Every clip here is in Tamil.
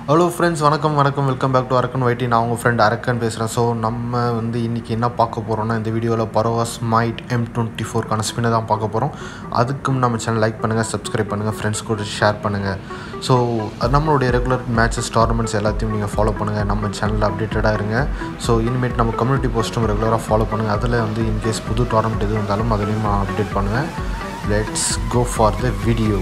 Hello friends, welcome, welcome back to Arakkan YT. நான் உங்கள் ஃப்ரெண்ட் அரக்கன் பேசுகிறேன். ஸோ நம்ம இன்றைக்கி என்ன பார்க்க போகிறோம்னா, இந்த வீடியோவில் Pharaoh'S M24 ஸ்பின்னை தான் பார்க்க போகிறோம். அதுக்கும் நம்ம சேனல் லைக் பண்ணுங்கள், சப்ஸ்கிரைப் பண்ணுங்கள், ஃப்ரெண்ட்ஸ் கூட ஷேர் பண்ணுங்கள். ஸோ நம்மளுடைய ரெகுலர் மேட்சஸ், டோர்னமெண்ட்ஸ் எல்லாத்தையும் நீங்கள் ஃபாலோ பண்ணுங்கள். நம்ம சேனலில் அப்டேட்டடாக இருங்க. ஸோ இனிமேட் நம்ம கம்யூனிட்டி போஸ்ட்டும் ரெகுலராக ஃபாலோ பண்ணுங்கள். அதில் இன்கேஸ் புது டோர்னமெண்ட் எது இருந்தாலும் அதுலேயும் நான் அப்டேட் பண்ணுவேன். Let's go for the video.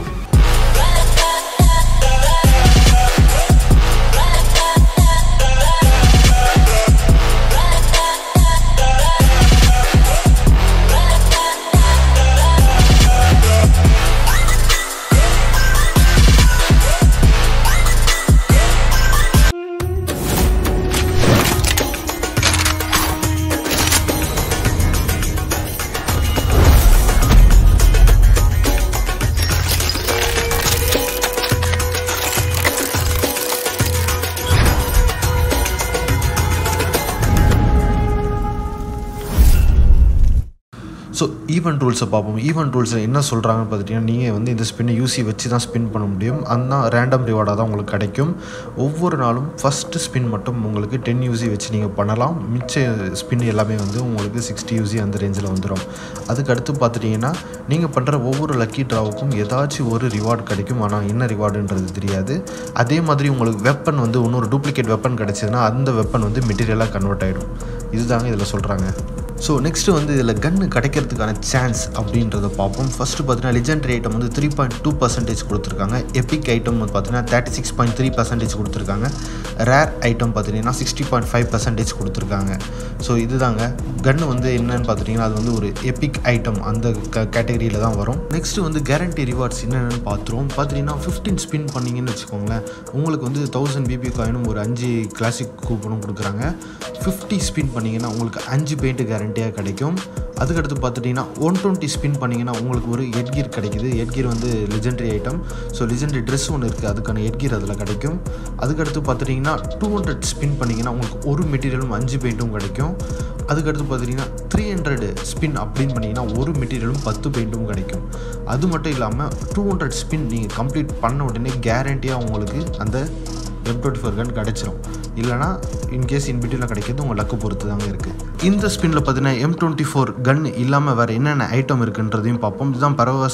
So event ரூல்ஸை பார்ப்போம். ஈவெண்ட் ரூல்ஸில் என்ன சொல்கிறாங்கன்னு பார்த்துட்டிங்கன்னா, நீங்கள் இந்த ஸ்பின்னை யூசி வச்சு தான் ஸ்பின் பண்ண முடியும். ஆனால் ரேண்டம் ரிவார்டாக தான் உங்களுக்கு கிடைக்கும். ஒவ்வொரு நாளும் ஃபஸ்ட்டு ஸ்பின் மட்டும் உங்களுக்கு 10 யூசி வச்சு நீங்கள் பண்ணலாம். மிச்ச ஸ்பின் எல்லாமே உங்களுக்கு 60 யூசி அந்த ரேஞ்சில் வந்துடும். அதுக்கடுத்து பார்த்துட்டிங்கன்னா, நீங்கள் பண்ணுற ஒவ்வொரு லக்கி ட்ராவுக்கும் ஏதாச்சும் ஒரு ரிவார்டு கிடைக்கும். ஆனால் என்ன ரிவார்டுன்றது தெரியாது. அதே மாதிரி உங்களுக்கு வெப்பன் இன்னொரு டூப்ளிகேட் வெப்பன் கிடச்சிதுன்னா அந்த வெப்பன் மெட்டீரியலாக கன்வெர்ட் ஆகிடும். இதுதாங்க இதில் சொல்கிறாங்க. ஸோ நெக்ஸ்ட்டு இதில் கன்று கிடைக்கிறதுக்கான சான்ஸ் அப்படின்றத பார்ப்போம். ஃபஸ்ட்டு பார்த்தீங்கன்னா, லெஜெண்டரி ஐட்டம் 3.2% கொடுத்துருக்காங்க. எபிக் ஐட்டம் பார்த்தீங்கன்னா 36.3% கொடுத்துருக்காங்க. ரேர் ஐட்டம் பார்த்தீங்கன்னா 60.5% கொடுத்துருக்காங்க. ஸோ இதுதாங்க கன்று என்னென்னு பார்த்துட்டிங்கன்னா, அது ஒரு எபிக் ஐட்டம் அந்த கேட்டகரியில் தான் வரும். நெக்ஸ்ட்டு கேரண்டி ரிவார்ட்ஸ் என்னென்னு பார்த்தீங்கன்னா 15 ஸ்பின் பண்ணிங்கன்னு வச்சுக்கோங்களேன், உங்களுக்கு 1000 பிபி காயினும் ஒரு 5 கிளாசிக் கூப்பனும் கொடுக்குறாங்க. 50 ஸ்பின் பண்ணிங்கன்னா உங்களுக்கு 5 பெயிண்ட் கேரண்டி கிடைக்கும். அதுக்கடுத்து பார்த்துட்டிங்கன்னா 120 ஸ்பின் பண்ணிங்கன்னா உங்களுக்கு ஒரு ஹெட்கியர் கிடைக்குது. Headgear legendary item. So legendary dress ஒன்று இருக்குது, அதுக்கான ஹெட்கியர் அதில் கிடைக்கும். அதுக்கடுத்து பார்த்துட்டிங்கன்னா 200 ஸ்பின் பண்ணிங்கன்னா உங்களுக்கு ஒரு மெட்டீரியலும் 5 பெயிண்ட்டும் கிடைக்கும். அதுக்கடுத்து பார்த்துட்டிங்கன்னா 300 ஸ்பின் அப்படின்னு பண்ணிங்கன்னா ஒரு மெட்டீரியலும் 10 பெயிண்ட்டும் கிடைக்கும். அது மட்டும் இல்லாமல் 200 ஸ்பின் நீங்கள் கம்ப்ளீட் பண்ண உடனே கேரண்டியாக உங்களுக்கு அந்த M24 கன் கிடச்சிரும். இல்லைனா இன்கேஸ் இன்பிட்டியில் கிடைக்கிறது உங்கள் லக்கு பொறுத்து தாங்க இருக்குது. இந்த ஸ்பின்னில் பார்த்தீங்கன்னா M24 கன் இல்லாமல் வேறு என்னென்ன ஐட்டம் இருக்குன்றதையும் பார்ப்போம். இதுதான் Pharaoh'S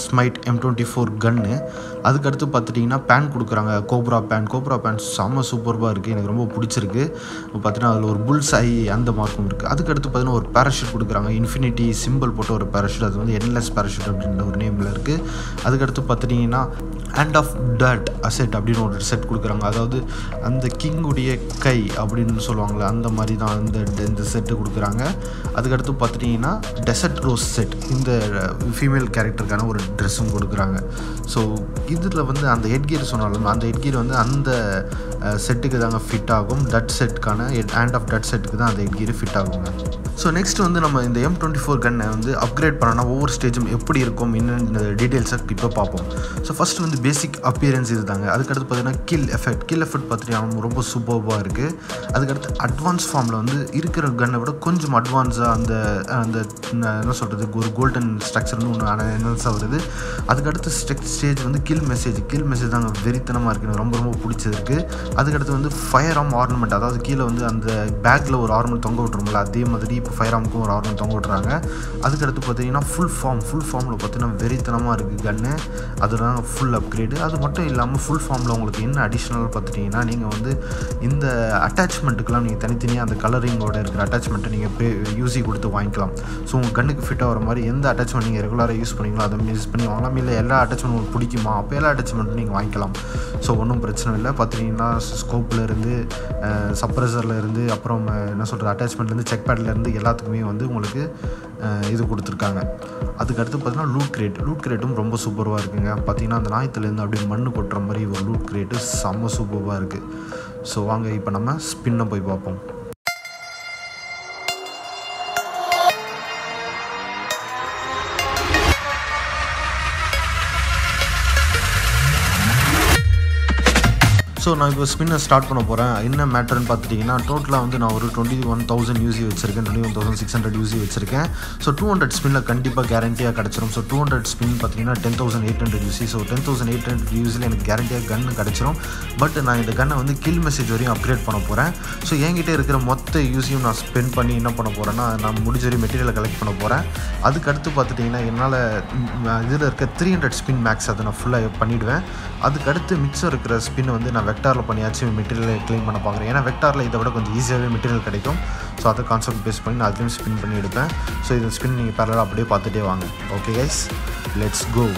M24 கன்னு. அதுக்கடுத்து பார்த்துட்டிங்கன்னா பேன் கொடுக்குறாங்க. கோப்ரா பேன் செம்ம சூப்பர்பாக இருக்குது, எனக்கு ரொம்ப பிடிச்சிருக்கு. பார்த்தீங்கன்னா அதில் ஒரு புல்ஸ் ஐ அந்த மார்க்கும் இருக்குது. அதுக்கடுத்து பார்த்தீங்கன்னா ஒரு பேராஷூட் கொடுக்குறாங்க. இன்ஃபினிட்டி சிம்பிள் போட்ட ஒரு பேராஷூட், அது என்லெஸ் பேராஷூட் அப்படின்ற ஒரு நேமில் இருக்குது. அதுக்கடுத்து பார்த்துட்டிங்கன்னா ஹேண்ட் ஆஃப் டட் அசெட் அப்படின்னு ஒரு செட் கொடுக்குறாங்க. அதாவது அந்த கிங்குடைய கை அப்படின்னு சொல்லுவாங்களே, அந்த மாதிரி தான் இந்த செட்டு கொடுக்குறாங்க. அதுக்கடுத்து பார்த்துட்டிங்கன்னா டெசர்ட் ரோஸ் செட், இந்த ஃபீமேல் கேரக்டருக்கான ஒரு ட்ரெஸ்ஸும் கொடுக்குறாங்க. ஸோ இதில் அந்த ஹெட்கியர் சொன்னாலும் அந்த ஹெட்கியர் அந்த செட்டுக்கு தாங்க ஃபிட் ஆகும். டட் செட்டுக்கான ஹேண்ட் ஆஃப் டட் செட்டுக்கு தான் அந்த ஹெட்கியர் ஃபிட் ஆகுங்க. ஸோ நெக்ஸ்ட் நம்ம இந்த M24 கன்னை அப்கிரேட் பண்ணோன்னா ஒவ்வொரு ஸ்டேஜும் எப்படி இருக்கும் என்னென்ன டீட்டெயில்ஸை இப்போ பார்ப்போம். ஸோ ஃபஸ்ட்டு பேசிக் அப்பியரன்ஸ் இது தாங்க. அதுக்கடுத்து பார்த்தீங்கன்னா கில் எஃபெக்ட் பார்த்தீங்கன்னா ரொம்ப சூப்பர்பாக இருக்குது. அதுக்கடுத்து அட்வான்ஸ் ஃபார்மில் இருக்கிற கன்னை விட கொஞ்சம் அட்வான்ஸாக அந்த என்ன சொல்கிறது, ஒரு கோல்டன் ஸ்ட்ரக்சர்னு ஒன்று என்னென்ன வருது. அதுக்கடுத்து ஸ்டேஜ் கில் மெசேஜ் தாங்க வெறித்தனமாக இருக்குது, ரொம்ப பிடிச்சிருக்கு. அதுக்கடுத்து ஃபயர் ஆர்ம் ஆர்னமெண்ட், அதாவது கீழே அந்த பேக்கில் ஒரு ஆர்னமெண்ட் தொங்க விட்டுருமில்ல, அதே மாதிரி இப்போ ஃபயர் ஆர்முக்கும் ஒரு ஆர்னமெண்ட் தொங்க விட்டுறாங்க. அதுக்கடுத்து பார்த்தீங்கன்னா ஃபுல் ஃபார்மில் பார்த்தீங்கன்னா வெறித்தனமாக இருக்குது கன்று. அதெல்லாம் ஃபுல் அப்கிரேடு. அது மட்டும் இல்லாமல் ஃபுல் ஃபார்மில் உங்களுக்கு என்ன அடிஷ்னல் பார்த்துட்டிங்கன்னா, நீங்கள் இந்த அட்டாச்மெண்ட்டுக்கெலாம் நீங்கள் தனித்தனியாக அந்த கலரிங்கோட இருக்கிற அட்டாச்மெண்ட்டை நீங்கள் யூசி கொடுத்து வாங்கிக்கலாம். ஸோ உங்கள் கண்ணுக்கு ஃபிட் ஆகிற மாதிரி எந்த அட்டாச்மெண்ட் நீங்கள் ரெகுலராக யூஸ் பண்ணிங்களோ அதை யூஸ் பண்ணி வாங்கலாம். இல்லை எல்லா அட்டாச்மெண்ட் உங்களுக்கு பிடிக்குமா, அப்போ எல்லா அட்டாச்மெண்ட்டும் நீங்கள் வாங்கிக்கலாம். ஸோ ஒன்றும் பிரச்சனை இல்லை. பார்த்துட்டிங்கன்னா ஸ்கோப்பில் இருந்து சப்ரஸரில் இருந்து அப்புறம் என்ன சொல்கிறது அட்டாச்மெண்ட்லேருந்து செக் பேட்லேருந்து எல்லாத்துக்குமே உங்களுக்கு இது கொடுத்துருக்காங்க. அதுக்கடுத்து பார்த்தீங்கன்னா லூட் கிரேட்டும் ரொம்ப சூப்பராக இருக்குங்க. பார்த்தீங்கன்னா அந்த நாயத்துலேருந்து அப்படியே மண் கொட்டுற மாதிரி ஒரு லூட் கிரேட்டு செம்ம சூப்பராக இருக்குது. ஸோ வாங்க இப்போ நம்ம ஸ்பின்னை போய் பார்ப்போம். ஸோ நான் இப்போ ஸ்பின்னை ஸ்டார்ட் பண்ண போகிறேன். என்ன மேட்டர்னு பார்த்துட்டிங்கன்னா டோட்டலாக வந்து நான் ஒரு 21,000 யூசி வச்சுருக்கேன், 21,600 யூசி வச்சுருக்கேன். ஸோ 200 ஸ்பின்னில் கண்டிப்பாக கேரண்டியாக கிடச்சிரும். ஸோ 200 ஸ்பின் பார்த்தீங்கன்னா 10,800 யூசி. ஸோ 10,800 யூசியில் எனக்கு கேரண்டியாக கன்று கிடச்சிரும். பட் நான் இந்த கன்னை வந்து கில் மெசேஜ் வரையும் அப்கிரேட் பண்ண போகிறேன். ஸோ என்கிட்ட இருக்கிற மொத்த யூசியும் நான் ஸ்பெண்ட் பண்ணி என்ன பண்ண போகிறேன்னா நான் முடிஞ்ச வரையும் மெட்டீரியலை கலெக்ட் பண்ண போகிறேன். அதுக்கடுத்து பார்த்துட்டிங்கன்னா என்னால் இதில் இருக்க 300 ஸ்பின் மேக்ஸ் அதை நான் ஃபுல்லாக பண்ணிவிடுவேன். அதுக்கடுத்து மிச்சம் இருக்கிற ஸ்பின் வந்து நான் வெக்டாரில் பண்ணியாச்சும் மெட்டீரியலை க்ளைம் பண்ண பார்க்குறேன். ஏன்னா வெக்டாரில் இதை விட கொஞ்சம் ஈஸியாகவே மெட்டீரியல் கிடைக்கும். ஸோ அதை கான்செப்ட் பேஸ் பண்ணி நான் அதுலேயும் ஸ்பின் பண்ணி எடுப்பேன். ஸோ இந்த ஸ்பின் நீங்கள் பேரலாக அப்படியே பார்த்துட்டே வாங்க. Okay guys, let's go.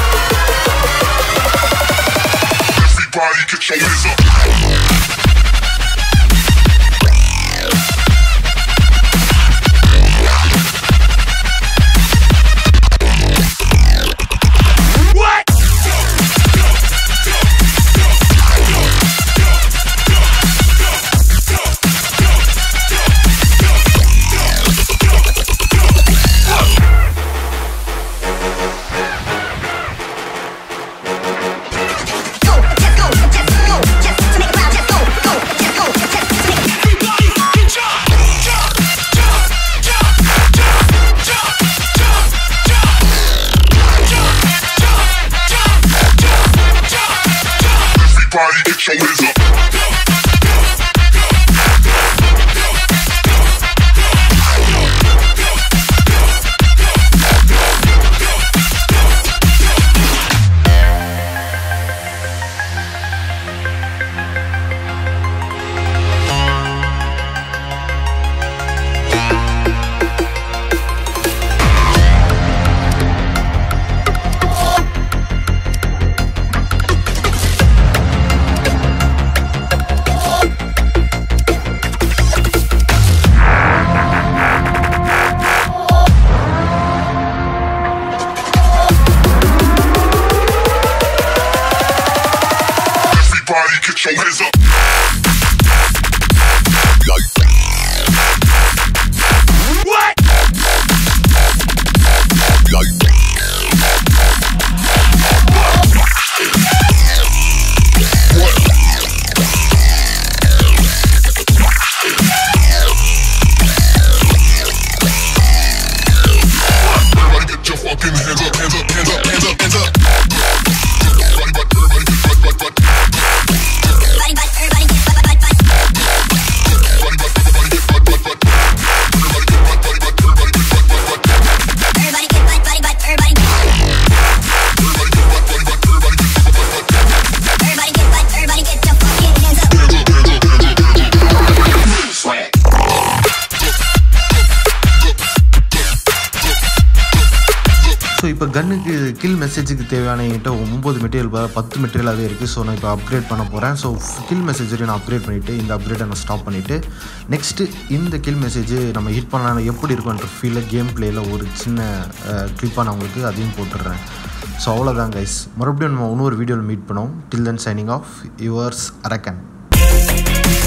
So இப்போ கன்னுக்கு கில் மெசேஜுக்கு தேவையான என்கிட்ட 9 மெட்டீரியல் 10 மெட்டீரியலாகவே இருக்குது. ஸோ நான் இப்போ அப்கிரேட் பண்ண போகிறேன். ஸோ கில் மெசேஜ் வரையும் நான் அப்கிரேட் பண்ணிவிட்டு இந்த அப்கிரேட்டை நான் ஸ்டாப் பண்ணிவிட்டு நெக்ஸ்ட்டு இந்த கில் மெசேஜ் நம்ம ஹிட் பண்ணலாம் எப்படி இருக்குன்ற ஃபீலில் கேம் பிளேயில் ஒரு சின்ன கிளிப்பாக நான் உங்களுக்கு அதையும் போட்டுடுறேன். ஸோ அவ்வளோதான் கைஸ், மறுபடியும் நம்ம இன்னொரு வீடியோவில் மீட் பண்ணோம். Till then signing off yours அரக்கன்.